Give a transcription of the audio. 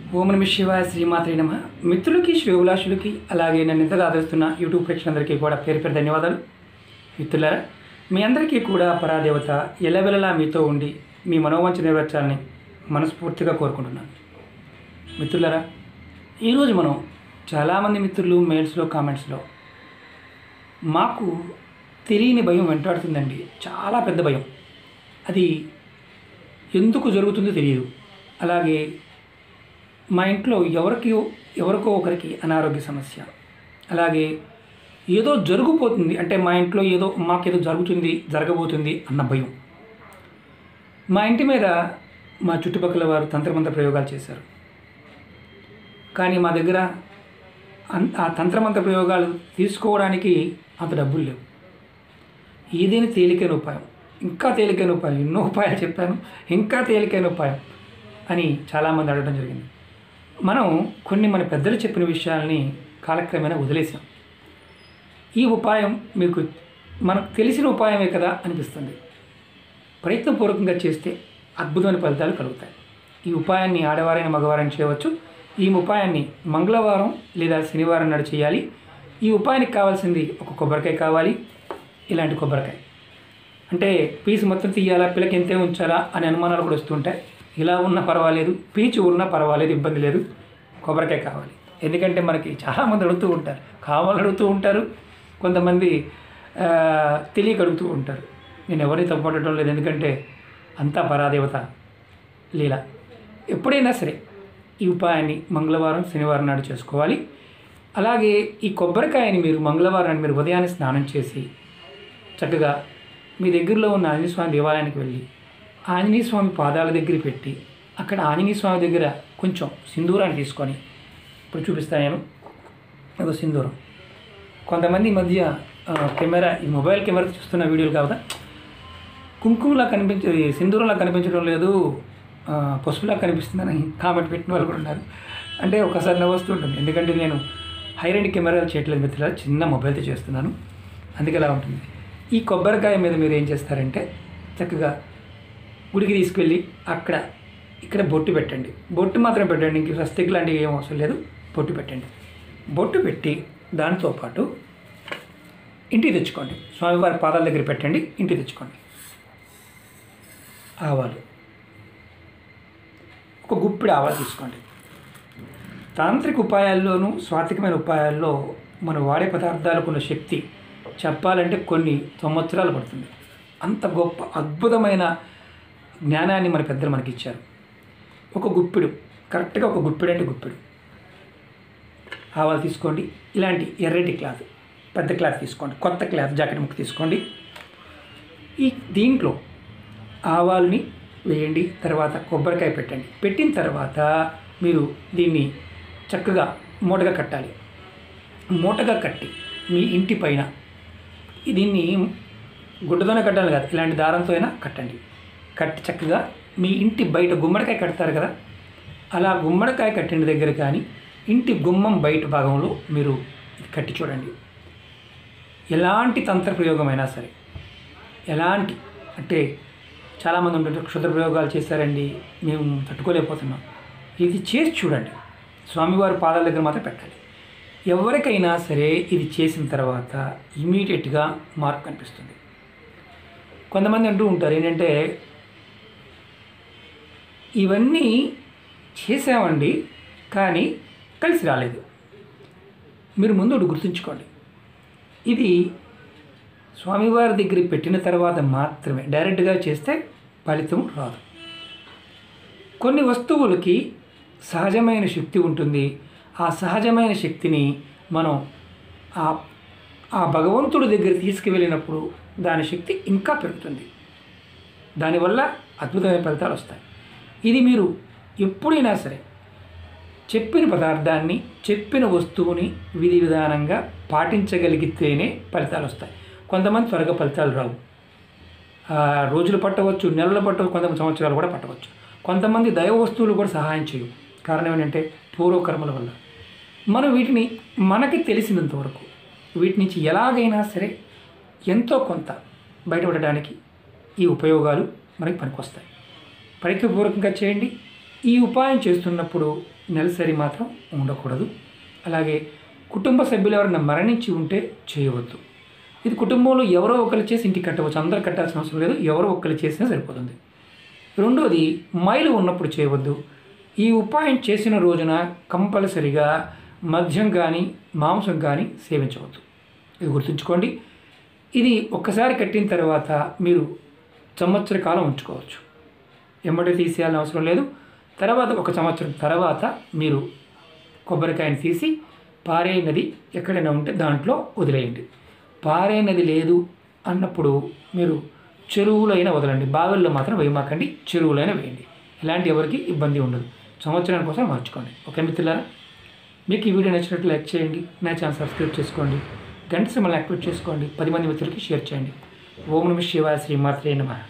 ఓం నమః శివాయ శ్రీమాత్రే నమః. మిత్రులకి శ్రేయోభిలాషులకి అలాగే నన్ను ఇంతగా ఆదరిస్తున్న యూట్యూబ్ ప్రేక్షకులందరికీ కూడా పేరు పేరు ధన్యవాదాలు. మిత్రులారా, మీ అందరికీ కూడా పరాదేవత ఎల్లవెల్లలా మీతో ఉండి మీ మనోవాంఛ నెరవేర్చాలని మనస్ఫూర్తిగా కోరుకుంటున్నాను. మిత్రులారా, ఈరోజు మనం చాలామంది మిత్రులు మెయిల్స్లో కామెంట్స్లో మాకు తెలియని భయం వెంటాడుతుందండి, చాలా పెద్ద భయం, అది ఎందుకు జరుగుతుందో తెలియదు. అలాగే మా ఇంట్లో ఎవరికో ఒకరికి అనారోగ్య సమస్య, అలాగే ఏదో జరిగిపోతుంది అంటే మా ఇంట్లో మాకేదో జరగబోతుంది అన్న భయం. మా ఇంటి మీద మా చుట్టుపక్కల వారు తంత్రమంత్ర ప్రయోగాలు చేశారు, కానీ మా దగ్గర ఆ తంత్రమంత్ర ప్రయోగాలు తీసుకోవడానికి అంత డబ్బులు లేవు. ఏదైనా తేలికైన ఉపాయం, ఇంకా తేలికైన ఉపాయం, ఎన్నో ఉపాయాలు చెప్పాను, ఇంకా తేలికైన ఉపాయం అని చాలామంది అడగడం జరిగింది. మనం మన పెద్దలు చెప్పిన విషయాల్ని కాలక్రమేణా వదిలేసాం. ఈ ఉపాయం మనకు తెలిసిన ఉపాయమే కదా అనిపిస్తుంది. ప్రయత్నపూర్వకంగా చేస్తే అద్భుతమైన ఫలితాలు కలుగుతాయి. ఈ ఉపాయాన్ని ఆడవారైన మగవారైనా చేయవచ్చు. ఈ ఉపాయాన్ని మంగళవారం లేదా శనివారం నాడు చేయాలి. ఈ ఉపాయానికి కావాల్సింది ఒక కొబ్బరికాయ కావాలి. ఇలాంటి కొబ్బరికాయ అంటే పీసు మొత్తం తీయాలా, పిల్లకి ఎంతే ఉంచాలా అనే అనుమానాలు కూడా వస్తుంటాయి. ఇలా ఉన్నా పర్వాలేదు, పీచు ఉన్నా పర్వాలేదు, ఇబ్బంది లేదు, కొబ్బరికాయ కావాలి. ఎందుకంటే మనకి చాలామంది అడుగుతూ ఉంటారు, కావాలని అడుగుతూ ఉంటారు, కొంతమంది తెలియక అడుగుతూ ఉంటారు. నేను ఎవరిని తప్పట్టడం లేదు, ఎందుకంటే అంతా పరాదేవత లీల. ఎప్పుడైనా సరే ఈ ఉపాయాన్ని మంగళవారం శనివారం నాడు చేసుకోవాలి. అలాగే ఈ కొబ్బరికాయని మీరు మంగళవారాన్ని మీరు ఉదయాన్నే స్నానం చేసి చక్కగా మీ దగ్గరలో ఉన్న ఆంజనేయ స్వామి దేవాలయానికి వెళ్ళి ఆంజనేయ స్వామి పాదాల దగ్గర పెట్టి అక్కడ ఆంజనేయ స్వామి దగ్గర కొంచెం సింధూరాన్ని తీసుకొని, ఇప్పుడు చూపిస్తాను నేను, ఒక సింధూరం. కొంతమంది ఈ మధ్య ఈ మొబైల్ కెమెరా చూస్తున్న వీడియోలు కావదా, కుంకుమలా సింధూరంలా కనిపించడం లేదు, పసుపులా కనిపిస్తుందని కామెంట్ పెట్టిన వాళ్ళు కూడా ఉన్నారు. అంటే ఒకసారి నవ్వుస్తుంటుంది, ఎందుకంటే నేను హై రేంజ్ కెమెరాలు చేయట్లేదు మిత్రులారా, చిన్న మొబైల్తో చేస్తున్నాను, అందుకే ఇలా ఉంటుంది. ఈ కొబ్బరికాయ మీద మీరు ఏం చేస్తారంటే చక్కగా గుడికి తీసుకెళ్ళి ఇక్కడ బొట్టు పెట్టండి. బొట్టు మాత్రం పెట్టండి, ఇంక స్వస్తిక్ లాంటివి ఏం అవసరం లేదు. బొట్టు పెట్టండి. బొట్టు పెట్టి దాంతోపాటు ఇంటికి తెచ్చుకోండి. స్వామివారి పాదాల దగ్గర పెట్టండి, ఇంటికి తెచ్చుకోండి. ఆవాలు, ఒక గుప్పిడి ఆవాలు తీసుకోండి. తాంత్రిక ఉపాయాల్లోనూ స్వాతికమైన ఉపాయాల్లో మనం వాడే పదార్థాలకు ఉన్న శక్తి చెప్పాలంటే కొన్ని సంవత్సరాలు పడుతుంది. అంత గొప్ప అద్భుతమైన జ్ఞానాన్ని మన పెద్దలు మనకి ఇచ్చారు. ఒక గుప్పిడు, కరెక్ట్గా ఒక గుప్పిడు అంటే గుప్పిడు ఆవాలు తీసుకోండి. ఇలాంటి ఎర్రటి క్లాత్, పెద్ద క్లాత్ తీసుకోండి, కొత్త క్లాత్ జాకెట్ ముక్క తీసుకోండి. దీంట్లో ఆవాలని వేయండి. తర్వాత కొబ్బరికాయ పెట్టండి. పెట్టిన తర్వాత మీరు దీన్ని చక్కగా మూటగా కట్టాలి. మూటగా కట్టి మీ ఇంటి పైన, దీన్ని గుడ్డతోనే కట్టాలి కాదు, ఇలాంటి దారంతో అయినా కట్టండి. కట్టి చక్కగా మీ ఇంటి బయట గుమ్మడికాయ కడతారు కదా, అలా గుమ్మడికాయ కట్టిన దగ్గర కానీ ఇంటి గుమ్మం బయట భాగంలో మీరు కట్టి చూడండి. ఎలాంటి తంత్ర ప్రయోగమైనా సరే, ఎలాంటి అంటే చాలామంది ఉంటుంటే క్షుద్ర ప్రయోగాలు చేశారండి, మేము తట్టుకోలేకపోతున్నాం, ఇది చేసి చూడండి. స్వామివారి పాదాల దగ్గర మాత్రం పెట్టాలి. ఎవరికైనా సరే ఇది చేసిన తర్వాత ఇమీడియట్గా మార్పు కనిపిస్తుంది. కొంతమంది అంటూ ఉంటారు ఏంటంటే, ఇవన్నీ చేసామండి కానీ కలిసి రాలేదు. మీరు ముందు గుర్తుంచుకోండి, ఇది స్వామివారి దగ్గర పెట్టిన తర్వాత మాత్రమే, డైరెక్ట్గా చేస్తే ఫలితం రాదు. కొన్ని వస్తువులకి సహజమైన శక్తి ఉంటుంది. ఆ సహజమైన శక్తిని మనం ఆ భగవంతుడి దగ్గర తీసుకువెళ్ళినప్పుడు దాని శక్తి ఇంకా పెరుగుతుంది. దానివల్ల అద్భుతమైన ఫలితాలు వస్తాయి. ఇది మీరు ఎప్పుడైనా సరే చెప్పిన పదార్థాన్ని, చెప్పిన వస్తువుని విధి విధానంగా పాటించగలిగితేనే ఫలితాలు వస్తాయి. కొంతమంది త్వరగా ఫలితాలు రావు, రోజులు పట్టవచ్చు, నెలలు పట్టవచ్చు, కొంతమంది సంవత్సరాలు కూడా పట్టవచ్చు. కొంతమంది దైవ వస్తువులు కూడా సహాయం చేయవు. కారణం ఏంటంటే పూర్వకర్మల వల్ల. మనం వీటిని మనకి తెలిసినంత వరకు వీటి నుంచి ఎలాగైనా సరే ఎంతో కొంత బయటపడడానికి ఈ ఉపయోగాలు మనకి పనికొస్తాయి. ప్రయత్నపూర్వకంగా చేయండి. ఈ ఉపాయం చేస్తున్నప్పుడు నెలసరి మాత్రం ఉండకూడదు. అలాగే కుటుంబ సభ్యులు ఎవరైనా మరణించి ఉంటే చేయవద్దు. ఇది కుటుంబంలో ఎవరో ఒకరు చేసి ఇంటికి కట్టవచ్చు, అందరు కట్టాల్సిన అవసరం లేదు, ఎవరో ఒకరు చేసినా సరిపోతుంది. రెండోది, మైలు ఉన్నప్పుడు చేయవద్దు. ఈ ఉపాయం చేసిన రోజున కంపల్సరిగా మద్యం కానీ మాంసం కానీ సేవించవద్దు. ఇది గుర్తుంచుకోండి. ఇది ఒక్కసారి కట్టిన తర్వాత మీరు సంవత్సర కాలం ఉంచుకోవచ్చు, ఎమ్మటే తీసేయాలని అవసరం లేదు. తర్వాత 1 సంవత్సరం తర్వాత మీరు కొబ్బరికాయని తీసి పారే నది ఎక్కడైనా ఉంటే దాంట్లో వదిలేయండి. పారే నది లేదు అన్నప్పుడు మీరు చెరువులైనా వదలండి, బావిల్లో మాత్రం వేయమాకండి, చెరువులైనా వేయండి. ఇలాంటి ఎవరికి ఇబ్బంది ఉండదు. సంవత్సరానికి కోసం మార్చుకోండి. ఓకే మిత్రులారా, మీకు ఈ వీడియో నచ్చినట్లు లైక్ చేయండి, నా ఛానల్ సబ్స్క్రైబ్ చేసుకోండి, గంట సింబల్ని యాక్టివేట్ చేసుకోండి, 10 మంది మిత్రులకి షేర్ చేయండి. ఓం నమః శివాయ. శ్రీమాత్రే నమః.